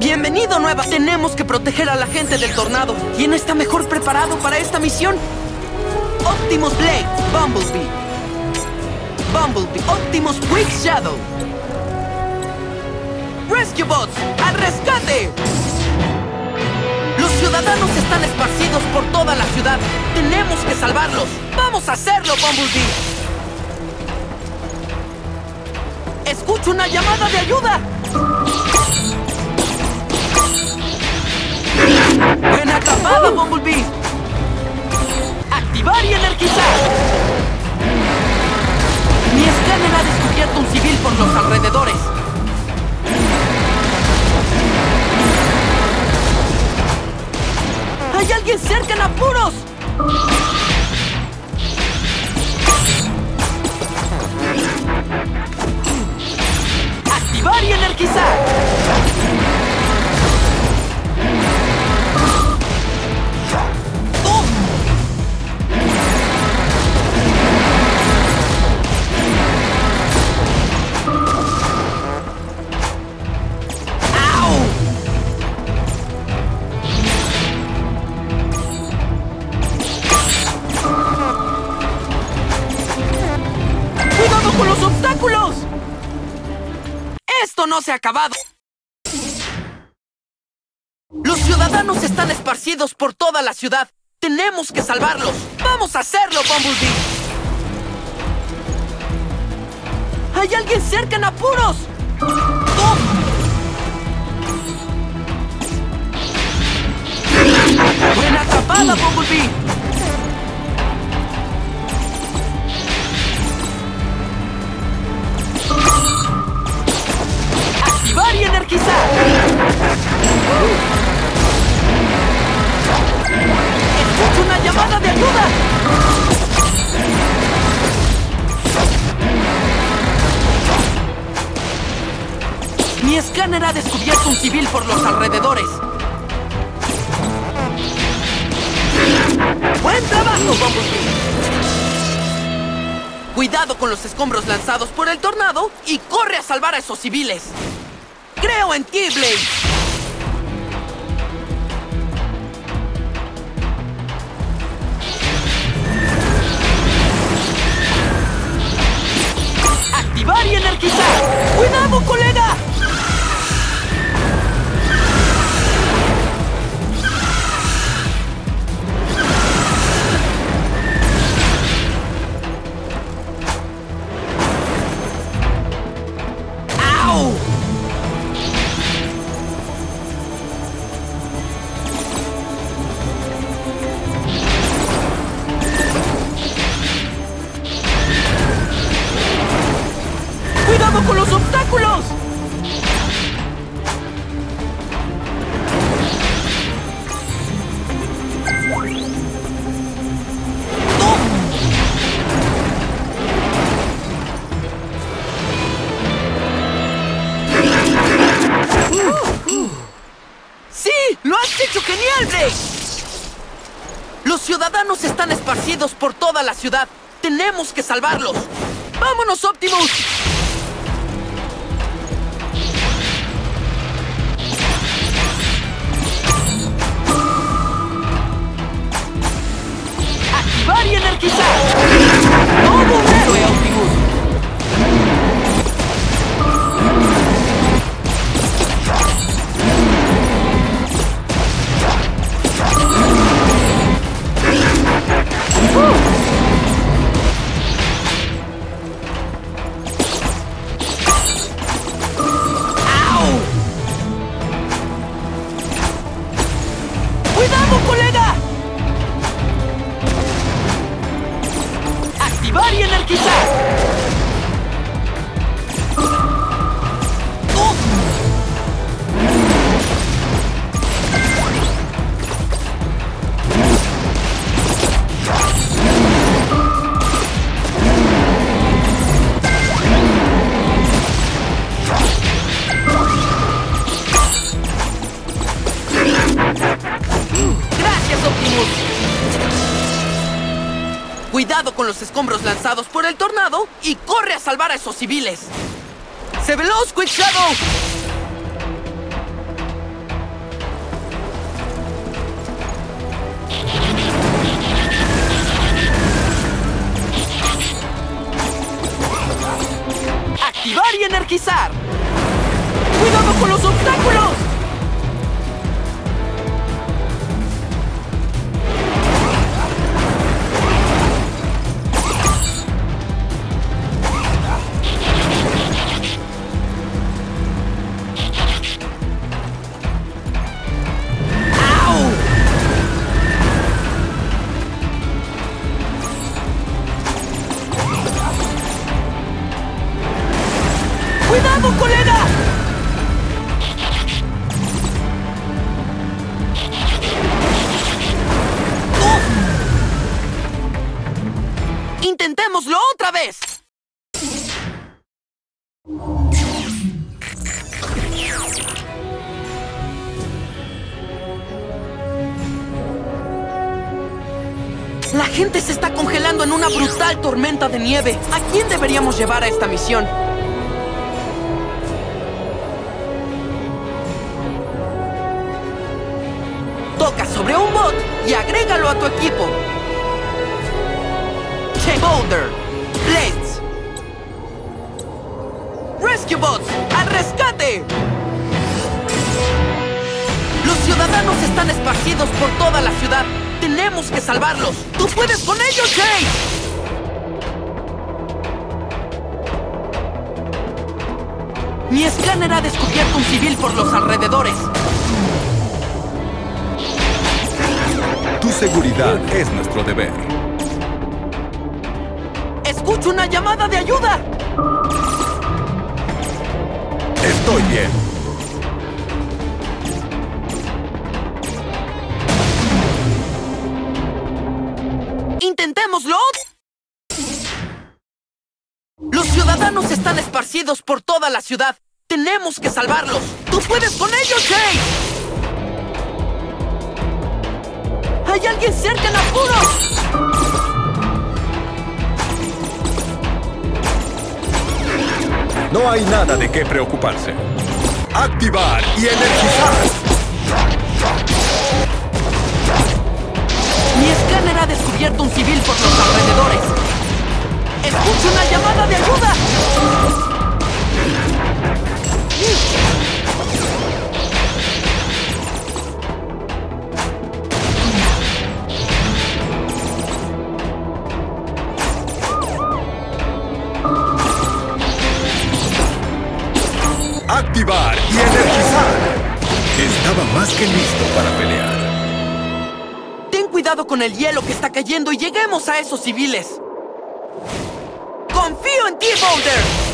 Bienvenido, nueva. Tenemos que proteger a la gente del tornado. ¿Quién está mejor preparado para esta misión? Optimus Blade, Bumblebee. Bumblebee, Optimus Quick Shadow. Rescue Bots, ¡al rescate! Los ciudadanos están esparcidos por toda la ciudad. Tenemos que salvarlos. ¡Vamos a hacerlo, Bumblebee! ¡Escucho una llamada de ayuda! ¡Buena atrapada, Bumblebee! ¡Activar y energizar! Mi escáner ha descubierto un civil por los alrededores. ¡Hay alguien cerca en apuros! ¡Activar y energizar! ¡Con los obstáculos! ¡Esto no se ha acabado! Los ciudadanos están esparcidos por toda la ciudad. ¡Tenemos que salvarlos! ¡Vamos a hacerlo, Bumblebee! ¡Hay alguien cerca en apuros! ¡Oh! ¡Buena atrapada, Bumblebee! ¡Activar y energizar! ¡Escucho una llamada de ayuda! Mi escáner ha descubierto un civil por los alrededores. ¡Buen trabajo, Bumblebee! Cuidado con los escombros lanzados por el tornado y corre a salvar a esos civiles. ¡Creo en ti, Blade! ¡Activar y energizar! ¡Cuidado, colega! ¡Con los obstáculos! ¡Sí! ¡Lo has hecho genial, Blade! Los ciudadanos están esparcidos por toda la ciudad. ¡Tenemos que salvarlos! ¡Vámonos, Optimus! ¡Activar y energizar! ¡Todo un héroe, Optimus! ¡Au! ¡Cuidado, colega! ¡Activar y energizar! ¡Gracias, Optimus! Cuidado con los escombros lanzados por el tornado y corre a salvar a esos civiles. ¡Se veloz, Quick Shadow! Activar y energizar. ¡Cuidado con los obstáculos! ¡Cuidado, colega! ¡Intentémoslo otra vez! La gente se está congelando en una brutal tormenta de nieve. ¿A quién deberíamos llevar a esta misión? Toca sobre un bot y agrégalo a tu equipo. Boulder, Blades, Rescue Bots, ¡al rescate! Los ciudadanos están esparcidos por toda la ciudad. Tenemos que salvarlos. ¡Tú puedes con ellos, Chase! Mi escáner ha descubierto un civil por los alrededores. Tu seguridad es nuestro deber. ¡Escucho una llamada de ayuda! Estoy bien. ¡Intentémoslo! Los ciudadanos están esparcidos por toda la ciudad. Tenemos que salvarlos. ¡Tú puedes con ellos, Chase! ¡Hay alguien cerca en apuros! No hay nada de qué preocuparse. Activar y energizar. Mi escáner ha descubierto un civil por los alrededores. ¡Escucho una llamada de ayuda! Activar y energizar. Estaba más que listo para pelear. Ten cuidado con el hielo que está cayendo y lleguemos a esos civiles. ¡Confío en ti, Boulder!